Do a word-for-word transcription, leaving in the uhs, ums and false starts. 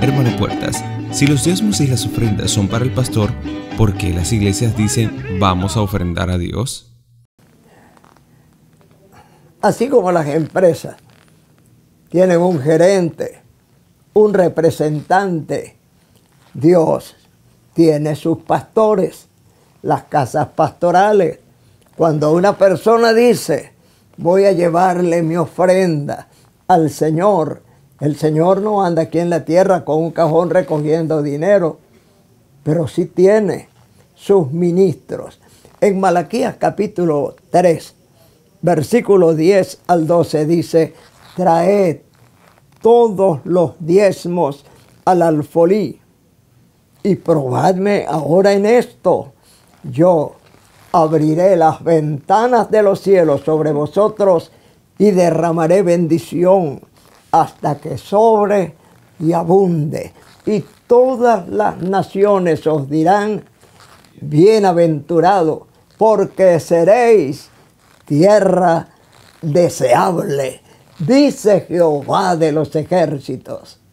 Hermano Puertas, si los diezmos y las ofrendas son para el pastor, ¿por qué las iglesias dicen vamos a ofrendar a Dios? Así como las empresas tienen un gerente, un representante, Dios tiene sus pastores, las casas pastorales. Cuando una persona dice, voy a llevarle mi ofrenda al Señor, el Señor no anda aquí en la tierra con un cajón recogiendo dinero, pero sí tiene sus ministros. En Malaquías capítulo tres, versículo diez al doce dice, traed todos los diezmos al alfolí y probadme ahora en esto. Yo abriré las ventanas de los cielos sobre vosotros y derramaré bendición hasta que sobre y abunde. Y todas las naciones os dirán, bienaventurado, porque seréis tierra deseable, dice Jehová de los ejércitos.